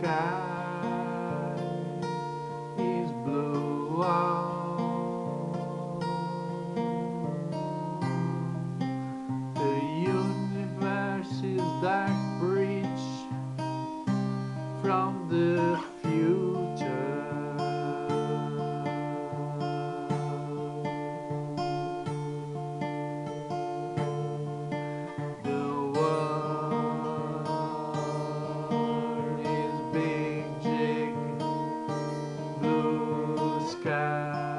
sky is blue. The universe is dark bridge from the future. The world is big jig, blue sky.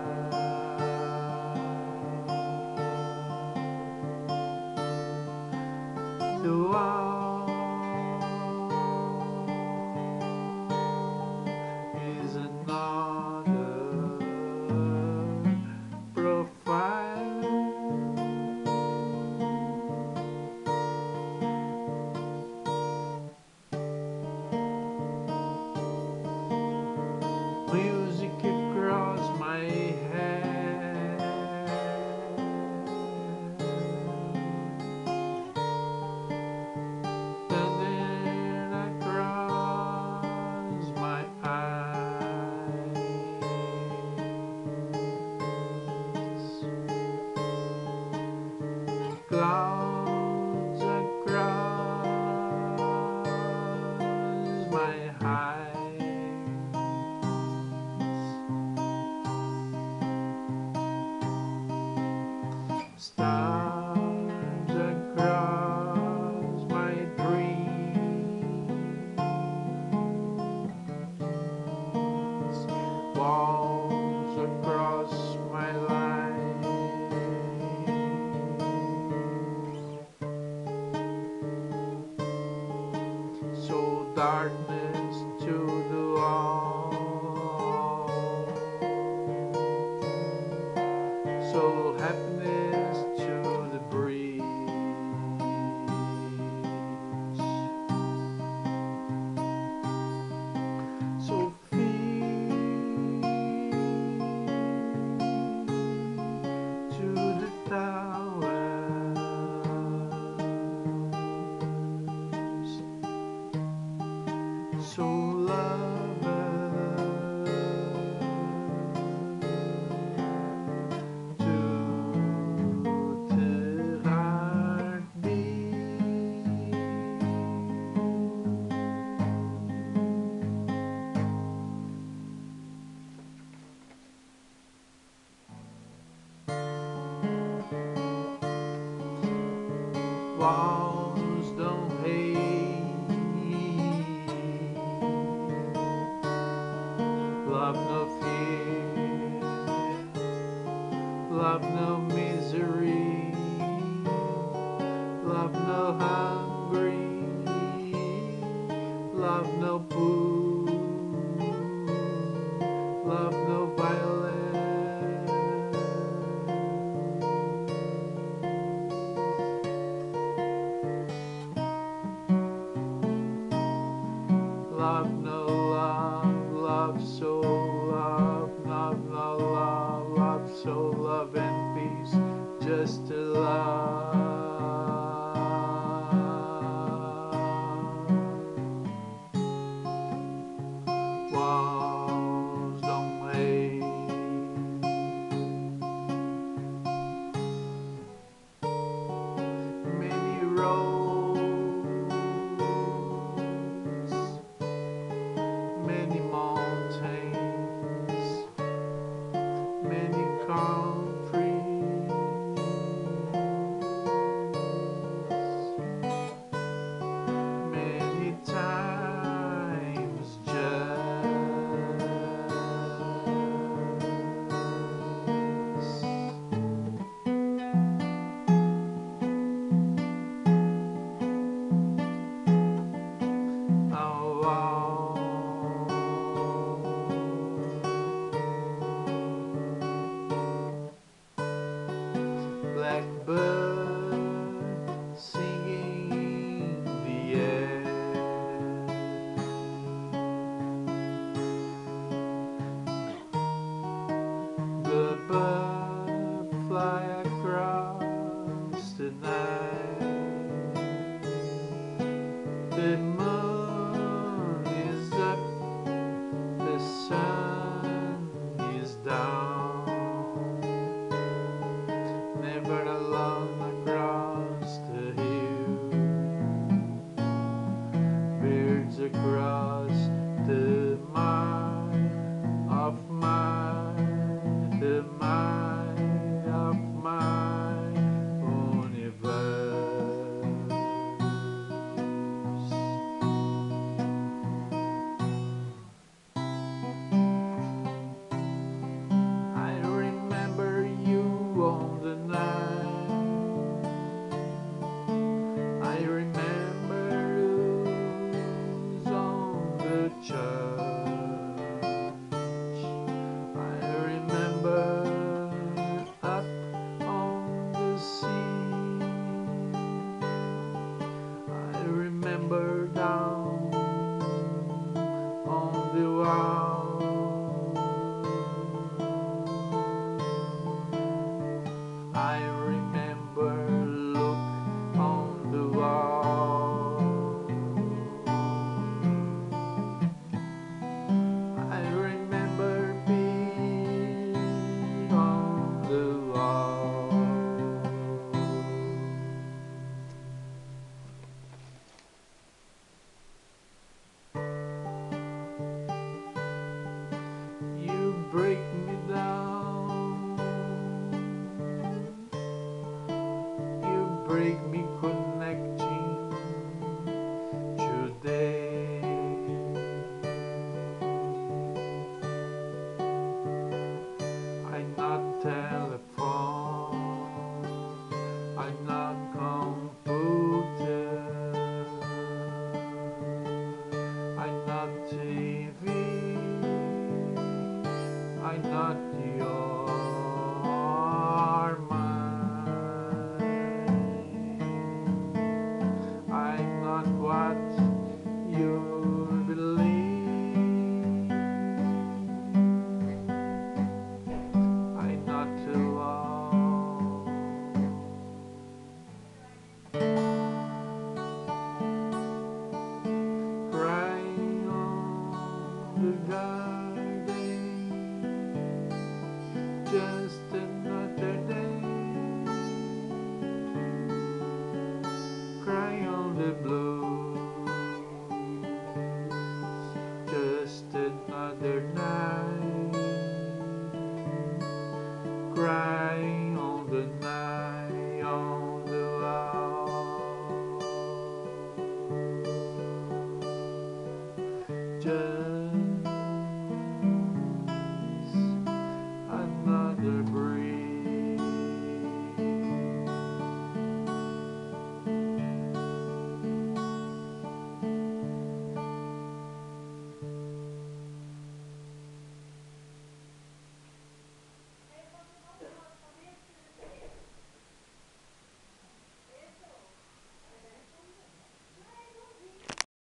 The world is another profile. Music across my head, thunder across my eyes, clouds across my eyes, stars across my dreams, walls across my life. So darkness to the wall, so happiness to the breeze. So feed to the towers, so to the heartbeat. Walls don't hate, love no fear, love no misery, love no hungry, love no poor, love no violence. Love no love, love so love, love no love, love so love and peace, just to love. Walls don't hate, many roads, many mountains, many countries, many times just. Oh, blackbird singing in the air, the bird fly across the night, the moon is of my universe. I remember you on the night. I remember who's on the church. I remember up on the sea. I remember down on the wall. I remember look on the wall. I remember being on the wall. You break me down. You break me connecting today. I'm not telephone, I'm not computer, I'm not TV, I'm not your mind. I'm not what you believe. I'm not too long. Crying on the garden, just another day. Cry on the blues, just another night. Cry